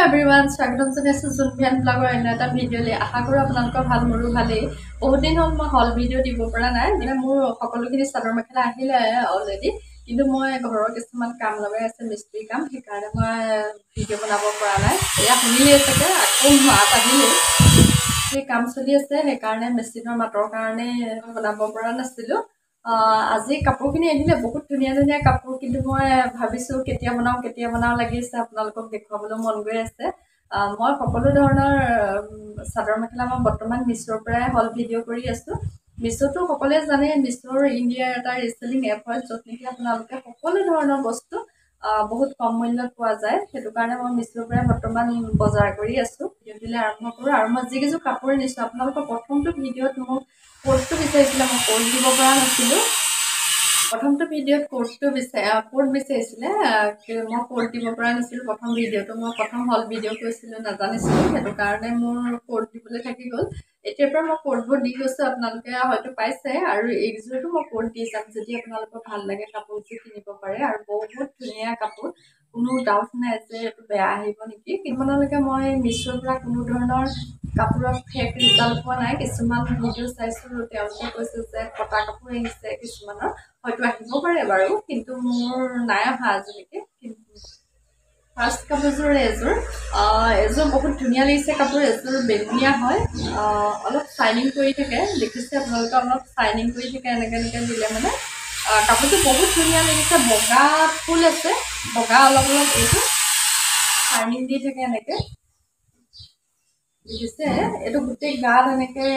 everyone, স্বাগতম জনাইছো জুনভিয়ান ব্লগৰ অন্য এটা ভিডিঅ'লৈ। আশা কৰোঁ আপোনালোকৰ ভাল, মোৰো ভালেই। বহুত দিন হ'ল মই হল ভিডিঅ' দিব পৰা নাই, মানে মোৰ সকলোখিনি চাদৰ মেখেলা আহিলে অলৰেডি, কিন্তু মই ঘৰৰ কিছুমান কাম লগাই আছে, মিস্ত্ৰী কাম, সেইকাৰণে মই ভিডিঅ' বনাব পৰা নাই। এয়া শুনিলেই চাগে আকৌ মাত আহিলে, সেই কাম চলি আছে, সেইকাৰণে মেচিনৰ মাতৰ কাৰণে বনাব পৰা নাছিলোঁ। আজি কাপোৰখিনি আহিলে বহুত ধুনীয়া ধুনীয়া কাপোৰ, কিন্তু মই ভাবিছোঁ কেতিয়া বনাওঁ লাগিছে, আপোনালোকক দেখুৱাবলৈ মন গৈ আছে। মই সকলো ধৰণৰ চাদৰ মেখেলা মই বৰ্তমান মিছোৰ পৰাই হল ভিডিঅ' কৰি আছোঁ। মিছোটো সকলোৱে জানে, মিছোৰ ইণ্ডিয়াৰ এটা ৰিচেলিং এপ হয়, য'ত নেকি আপোনালোকে সকলো ধৰণৰ বস্তু বহুত কম মূল্যত পোৱা যায়। সেইটো কাৰণে মই মিছোৰ পৰাই বৰ্তমান বজাৰ কৰি আছোঁ। ভিডিঅ'টোলৈ আৰম্ভ কৰোঁ। আৰু মই যিকেইযোৰ কাপোৰ নিছোঁ, আপোনালোকৰ প্ৰথমটো ভিডিঅ'ত মোক কোডটো বিচাৰিছিলে, মই কোড দিব পৰা নাছিলোঁ। প্ৰথমটো ভিডিঅ'ত কোড বিচাৰিছিলে, মই কোড দিব পৰা নাছিলোঁ। প্ৰথম ভিডিঅ'টো মই প্ৰথম হল ভিডিঅ' কৰিছিলোঁ, নাজানিছিলোঁ, সেইটো কাৰণে মোৰ কোড দিবলৈ থাকি গ'ল। এতিয়াৰ পৰা মই কোডবোৰ দি গৈছোঁ, আপোনালোকে হয়তো পাইছে। আৰু এইযোৰতো মই কোড দি যাম, যদি আপোনালোকৰ ভাল লাগে কাপোৰযোৰ কিনিব পাৰে। আৰু বহুত ধুনীয়া কাপোৰ, কোনো ডাউট নাই যে এইটো বেয়া আহিব নেকি। কিমানলৈকে মই মিছোৰ পৰা কোনো ধৰণৰ কাপোৰৰ ফেক ৰিজাল্ট পোৱা নাই। কিছুমান ভিডিঅ' চাইছোঁ, তেওঁলোকে কৈছে যে কটা কাপোৰ আহিছে, কিছুমানৰ হয়তো আহিব পাৰে বাৰু, কিন্তু মোৰ নাই অহা আজিলৈকে। ফাৰ্ষ্ট কাপোৰযোৰ এযোৰ বহুত ধুনীয়া লাগিছে কাপোৰ। এযোৰ বেগুনীয়া হয়, অলপ চাইনিং কৰি থাকে, দেখিছে আপোনালোকে, অলপ চাইনিং কৰি থাকে এনেকৈ দিলে মানে। কাপোৰযোৰ বহুত ধুনীয়া লাগিছে, বগা ফুল আছে, বগা অলপ এইটো চাইনিং দি থাকে এনেকৈ দেখিছে। এইটো গোটেই গাত এনেকৈ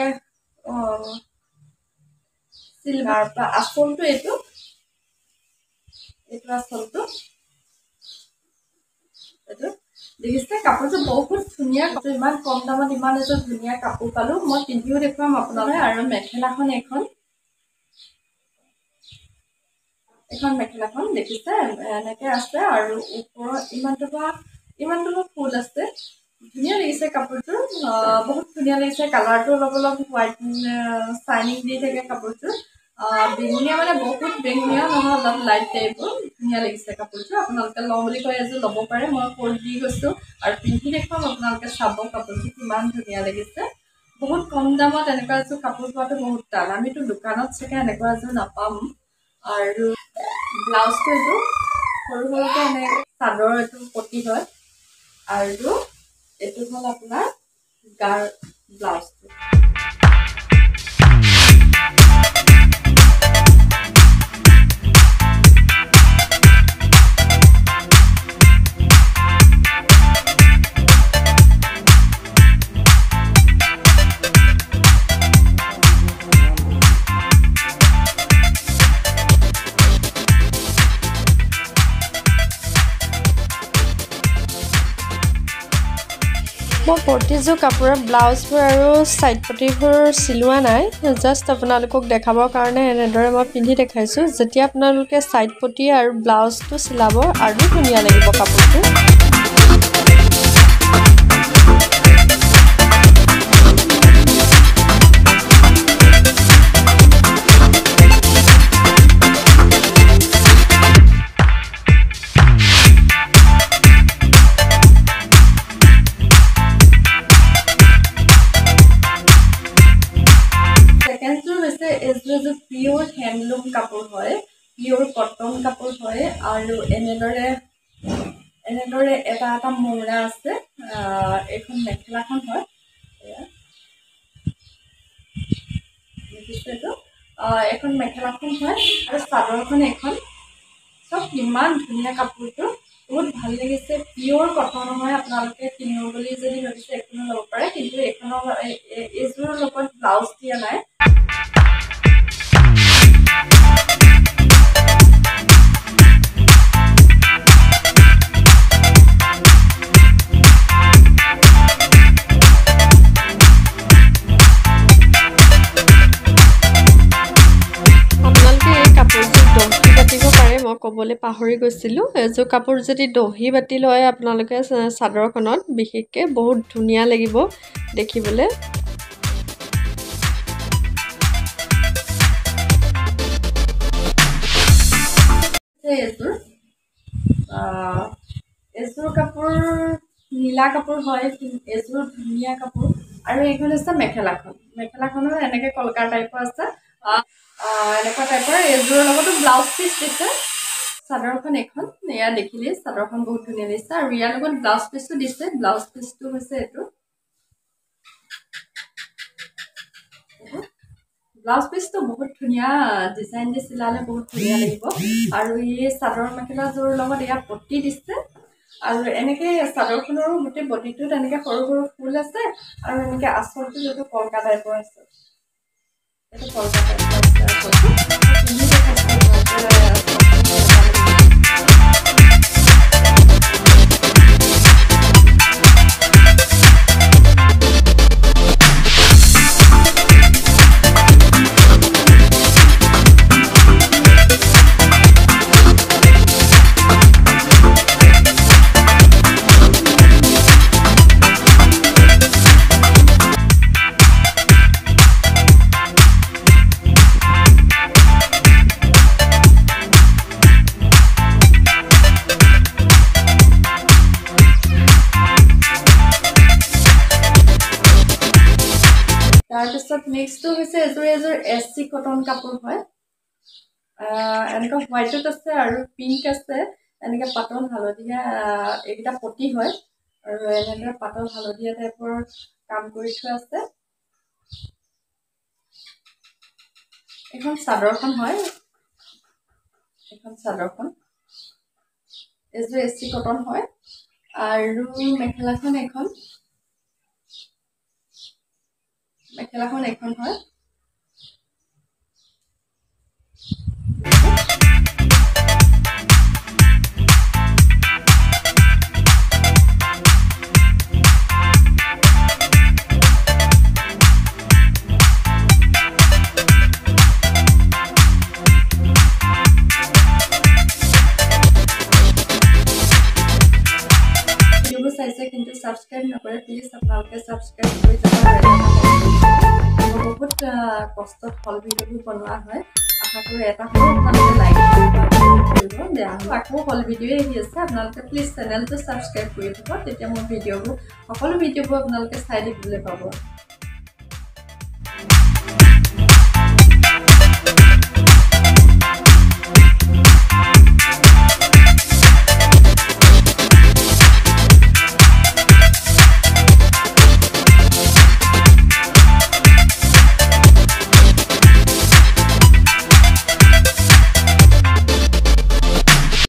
চিলভাৰ পৰা আচলটো এইটো আচলটো এইটো দেখিছে। কাপোৰযোৰ বহুত ধুনীয়া, কাপোৰ ইমান কম দামত ইমান এযোৰ ধুনীয়া কাপোৰ পালোঁ। মই পিন্ধিও দেখুৱাম আপোনালোকে। আৰু মেখেলাখন এখন মেখেলাখন দেখিছে এনেকৈ আছে, আৰু ওপৰত ইমানটো ফুল আছে। ধুনীয়া লাগিছে কাপোৰযোৰ, বহুত ধুনীয়া লাগিছে। কালাৰটো অলপ হোৱাইট চাইনিং দি থাকে কাপোৰযোৰ। বেঙুনীয়া মানে বহুত বেঙুনীয়া নহয়, অলপ লাইট টাইপৰ। ধুনীয়া লাগিছে কাপোৰযোৰ, আপোনালোকে লওঁ বুলি কৈ এযোৰ ল'ব পাৰে। মই কোড দি গৈছোঁ আৰু পিন্ধি দেখুৱাম, আপোনালোকে চাব কাপোৰযোৰ কিমান ধুনীয়া লাগিছে। বহুত কম দামত এনেকুৱা এযোৰ কাপোৰ পোৱাটো বহুত টান, আমিতো দোকানত চাগে এনেকুৱা এযোৰ নাপাম। আৰু ব্লাউজটো এইটো সৰু সৰুকৈ এনেকৈ চাদৰ এইটো পতি হয়, আৰু এইটো হ'ল আপোনাৰ গাৰ ব্লাউজটো। মই প্ৰতিযোৰ কাপোৰৰ ব্লাউজবোৰ আৰু ছাইড পটিবোৰ চিলোৱা নাই, জাষ্ট আপোনালোকক দেখাবৰ কাৰণে এনেদৰে মই পিন্ধি দেখাইছোঁ। যেতিয়া আপোনালোকে ছাইড পটি আৰু ব্লাউজটো চিলাব, আৰু ধুনীয়া লাগিব কাপোৰটো। এযোৰ পিয়'ৰ হেণ্ডলুম কাপোৰ হয়, পিয়'ৰ কটন কাপোৰ হয়। আৰু এনেদৰে এটা মূৰা আছে। এইখন মেখেলাখন হয়, দেখিছেতো, এইখন মেখেলাখন হয়, আৰু চাদৰখন এইখন। চব ইমান ধুনীয়া কাপোৰটো, বহুত ভাল লাগিছে। পিয়'ৰ কটন হয়, আপোনালোকে কিনো বুলি যদি ভাবিছে এইখনো ল'ব পাৰে, কিন্তু এইযোৰৰ লগত ব্লাউজ দিয়া নাই। ক'বলৈ পাহৰি গৈছিলোঁ, এযোৰ কাপোৰ যদি দহি বাতি লয় আপোনালোকে চাদৰখনত, বিশেষকৈ বহুত ধুনীয়া লাগিব দেখিবলৈ। এযোৰ কাপোৰ নীলা কাপোৰ হয়, এযোৰ ধুনীয়া কাপোৰ। আৰু এইখন হৈছে মেখেলাখন। মেখেলাখনৰ এনেকৈ কলকাৰ টাইপৰ আছে, এনেকুৱা টাইপৰ। এইযোৰৰ লগতো ব্লাউজ পিচ দিছে। চাদৰখন এখন, এয়া দেখিলেই চাদৰখন বহুত ধুনীয়া দিছে। আৰু ইয়াৰ লগত ব্লাউজ পিচটো দিছে। ব্লাউজ পিচটো হৈছে এইটো। ব্লাউজ পিচটো বহুত ধুনীয়া ডিজাইন দি চিলালে বহুত ধুনীয়া লাগিব। আৰু এই চাদৰ মেখেলাযোৰৰ লগত এয়া পটি দিছে। আৰু এনেকৈ চাদৰখনৰো গোটেই বডিটোত এনেকৈ সৰু সৰু ফুল আছে। আৰু এনেকৈ আঁচলটো যিটো কলকা টাইপৰ আছে, এইটো কলকা টাইপৰ আছে আঁচলটো। পিন্ধি তাৰপিছত নেক্সটটো হৈছে এযোৰ SC কটন কাপোৰ হয়। এনেকুৱা হোৱাইটত আছে আৰু পিংক আছে। এনেকৈ পাতল হালধীয়া এইকেইটা পটি হয়। আৰু এনেকৈ পাতল হালধীয়া টাইপৰ কাম কৰি থোৱা আছে। এইখন চাদৰখন হয়। এইখন চাদৰখন, এইযোৰ SC কটন হয়। আৰু মেখেলাখন এখন হয়। ভিডিঅ'বোৰ চাইছে কিন্তু ছাবস্ক্ৰাইব নকৰে, প্লিজ আপোনালোকে ছাবস্ক্ৰাইব কৰি যাব। বহুত কষ্টত হল ভিডিঅ'বোৰ বনোৱা হয়। আশা কৰোঁ এটা হ'লেও আপোনালোকে লাইক কৰিব। বেয়া হ'ব, আকৌ হল ভিডিঅ'ই আহি আছে। আপোনালোকে প্লিজ চেনেলটো ছাবস্ক্ৰাইব কৰি দিব, তেতিয়া মোৰ সকলো ভিডিঅ'বোৰ আপোনালোকে চাই দেখিবলৈ পাব।